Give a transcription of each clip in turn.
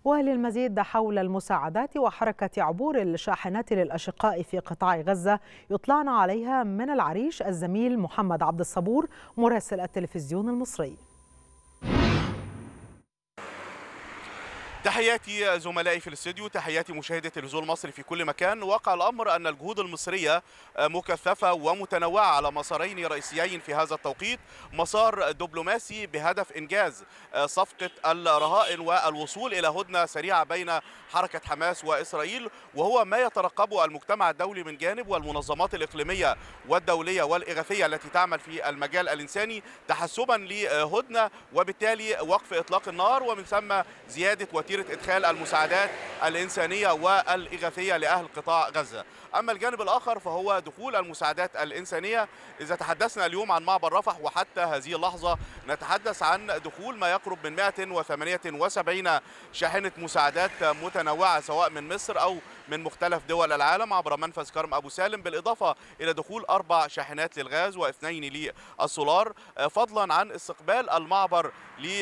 وللمزيد حول المساعدات وحركة عبور الشاحنات للأشقاء في قطاع غزة يطلعنا عليها من العريش الزميل محمد عبد الصبور مراسل التلفزيون المصري. تحياتي زملائي في الاستوديو، تحياتي مشاهدي التلفزيون المصري في كل مكان. واقع الأمر أن الجهود المصرية مكثفة ومتنوعة على مسارين رئيسيين في هذا التوقيت: مسار دبلوماسي بهدف إنجاز صفقة الرهائن والوصول إلى هدنة سريعة بين حركة حماس وإسرائيل، وهو ما يترقبه المجتمع الدولي من جانب، والمنظمات الإقليمية والدولية والإغاثية التي تعمل في المجال الإنساني، تحسبا لهدنة وبالتالي وقف إطلاق النار، ومن ثم زيادة وتيرة إدخال المساعدات الإنسانية والإغاثية لأهل قطاع غزة. أما الجانب الآخر فهو دخول المساعدات الإنسانية. إذا تحدثنا اليوم عن معبر رفح، وحتى هذه اللحظة نتحدث عن دخول ما يقرب من 178 شاحنة مساعدات متنوعة سواء من مصر أو من مختلف دول العالم عبر منفذ كرم أبو سالم، بالإضافة إلى دخول 4 شاحنات للغاز و2 للسولار، فضلا عن استقبال المعبر ل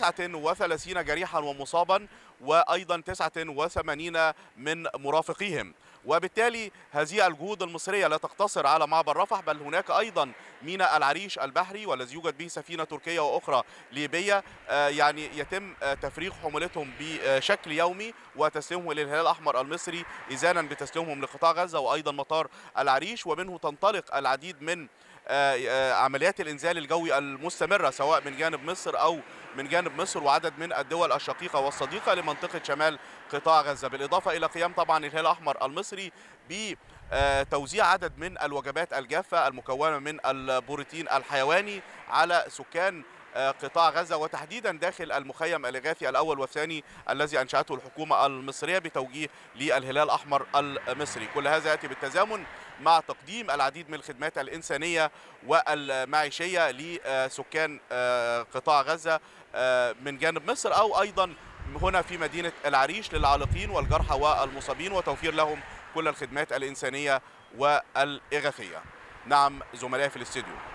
39 جريحا ومصابا، وأيضا 89 من مرافقيهم. وبالتالي هذه الجهود المصرية لا تقتصر على معبر رفح، بل هناك أيضا ميناء العريش البحري والذي يوجد به سفينة تركية وأخرى ليبية، يعني يتم تفريغ حمولتهم بشكل يومي وتسليمهم للهلال الأحمر المصري إذانا بتسليمهم لقطاع غزة، وأيضا مطار العريش، ومنه تنطلق العديد من عمليات الإنزال الجوي المستمرة سواء من جانب مصر أو من جانب مصر وعدد من الدول الشقيقة والصديقة لمنطقة شمال قطاع غزة، بالإضافة إلى قيام طبعا الهلال الأحمر المصري بتوزيع عدد من الوجبات الجافة المكونة من البروتين الحيواني على سكان قطاع غزة، وتحديدا داخل المخيم الإغاثي الأول والثاني الذي أنشأته الحكومة المصرية بتوجيه للهلال الأحمر المصري. كل هذا يأتي بالتزامن مع تقديم العديد من الخدمات الإنسانية والمعيشية لسكان قطاع غزة من جانب مصر، أو أيضا هنا في مدينة العريش للعالقين والجرحى والمصابين، وتوفير لهم كل الخدمات الإنسانية والإغاثية. نعم زملائي في الاستوديو.